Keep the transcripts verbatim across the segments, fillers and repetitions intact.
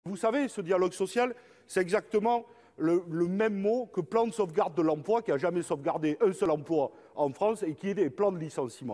Vous savez, ce dialogue social, c'est exactement le, le même mot que plan de sauvegarde de l'emploi, qui n'a jamais sauvegardé un seul emploi en France et qui est des plans de licenciement.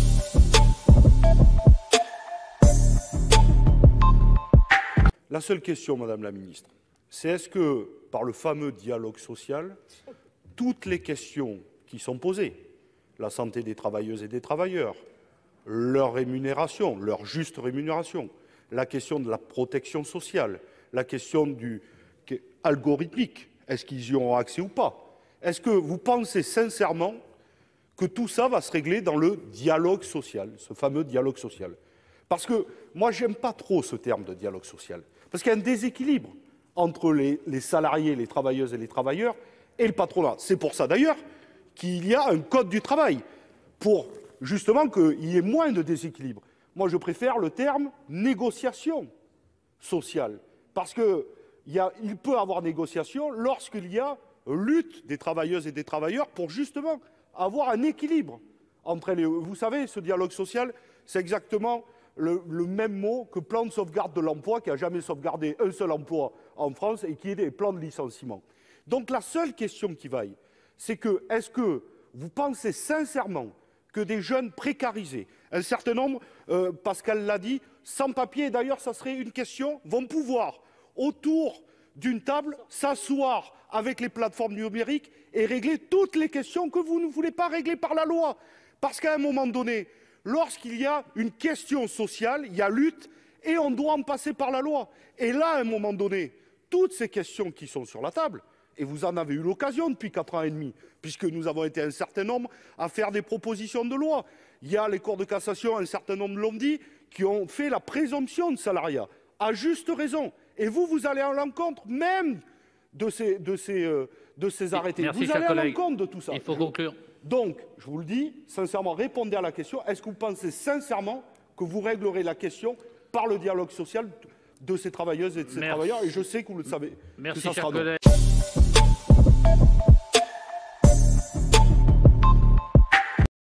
La seule question, Madame la Ministre, c'est est-ce que, par le fameux dialogue social, toutes les questions qui sont posées, la santé des travailleuses et des travailleurs, leur rémunération, leur juste rémunération, la question de la protection sociale, la question du algorithmique, est-ce qu'ils y auront accès ou pas? Est-ce que vous pensez sincèrement que tout ça va se régler dans le dialogue social, ce fameux dialogue social? Parce que moi, j'aime pas trop ce terme de dialogue social, parce qu'il y a un déséquilibre entre les, les salariés, les travailleuses et les travailleurs et le patronat. C'est pour ça d'ailleurs qu'il y a un code du travail, pour justement qu'il y ait moins de déséquilibre. Moi, je préfère le terme négociation sociale, parce qu'il peut y avoir négociation lorsqu'il y a lutte des travailleuses et des travailleurs pour justement avoir un équilibre entre les... Vous savez, ce dialogue social, c'est exactement le, le même mot que plan de sauvegarde de l'emploi, qui n'a jamais sauvegardé un seul emploi en France et qui est des plans de licenciement. Donc la seule question qui vaille, c'est que, est-ce que vous pensez sincèrement que des jeunes précarisés, un certain nombre, euh, Pascal l'a dit, sans papier, d'ailleurs ça serait une question, vont pouvoir, autour d'une table, s'asseoir avec les plateformes numériques et régler toutes les questions que vous ne voulez pas régler par la loi. Parce qu'à un moment donné, lorsqu'il y a une question sociale, il y a lutte et on doit en passer par la loi. Et là, à un moment donné, toutes ces questions qui sont sur la table, et vous en avez eu l'occasion depuis quatre ans et demi, puisque nous avons été un certain nombre à faire des propositions de loi. Il y a les cours de cassation, un certain nombre l'ont dit, qui ont fait la présomption de salariat, à juste raison. Et vous, vous allez à l'encontre même de ces, de ces, euh, de ces arrêtés. Merci, vous allez cher à collègue. l'encontre de tout ça. Il faut conclure. Donc, je vous le dis, sincèrement, répondez à la question. Est-ce que vous pensez sincèrement que vous réglerez la question par le dialogue social de ces travailleuses et de ces Merci. travailleurs? Et je sais que vous le savez. Merci, que ça cher sera non. collègue.